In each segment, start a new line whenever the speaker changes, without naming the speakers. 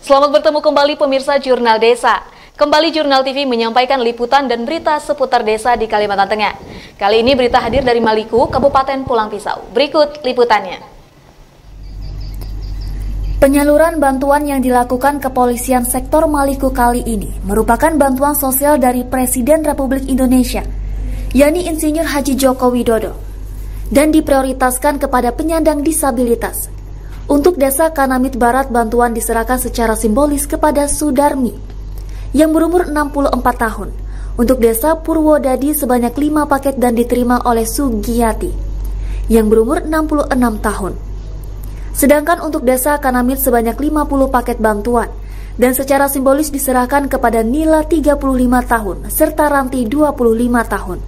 Selamat bertemu kembali pemirsa Jurnal Desa. Kembali Jurnal TV menyampaikan liputan dan berita seputar desa di Kalimantan Tengah. Kali ini berita hadir dari Maliku, Kabupaten Pulang Pisau. Berikut liputannya.
Penyaluran bantuan yang dilakukan Kepolisian Sektor Maliku kali ini merupakan bantuan sosial dari Presiden Republik Indonesia, yakni Insinyur Haji Joko Widodo, dan diprioritaskan kepada penyandang disabilitas. Untuk Desa Kanamit Barat, bantuan diserahkan secara simbolis kepada Sudarmi yang berumur 64 tahun. Untuk Desa Purwodadi sebanyak 5 paket dan diterima oleh Sugiyati yang berumur 66 tahun. Sedangkan untuk Desa Kanamit sebanyak 50 paket bantuan dan secara simbolis diserahkan kepada Nila 35 tahun serta Ranti 25 tahun.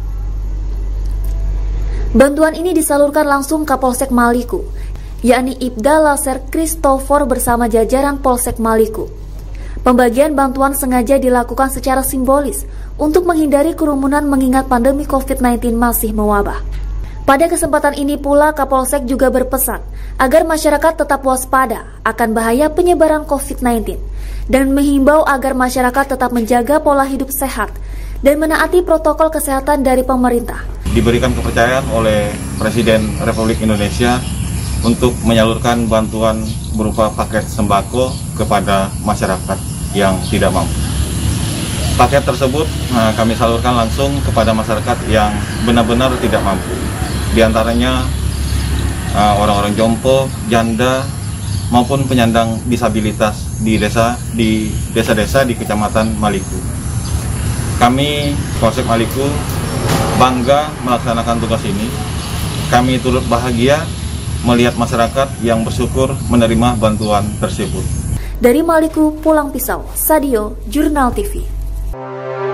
Bantuan ini disalurkan langsung Kapolsek Maliku, yakni Ibda Laser Christopher bersama jajaran Polsek Maliku. Pembagian bantuan sengaja dilakukan secara simbolis untuk menghindari kerumunan mengingat pandemi COVID-19 masih mewabah. Pada kesempatan ini pula Kapolsek juga berpesan agar masyarakat tetap waspada akan bahaya penyebaran COVID-19 dan menghimbau agar masyarakat tetap menjaga pola hidup sehat dan menaati protokol kesehatan dari pemerintah.
Diberikan kepercayaan oleh Presiden Republik Indonesia untuk menyalurkan bantuan berupa paket sembako kepada masyarakat yang tidak mampu. Paket tersebut kami salurkan langsung kepada masyarakat yang benar-benar tidak mampu. Di antaranya orang-orang jompo, janda, maupun penyandang disabilitas di desa-desa di Kecamatan Maliku. Kami, Polsek Maliku, bangga melaksanakan tugas ini. Kami turut bahagia melihat masyarakat yang bersyukur menerima bantuan tersebut.
Dari Maliku, Pulang Pisau, Sadio, Jurnal TV.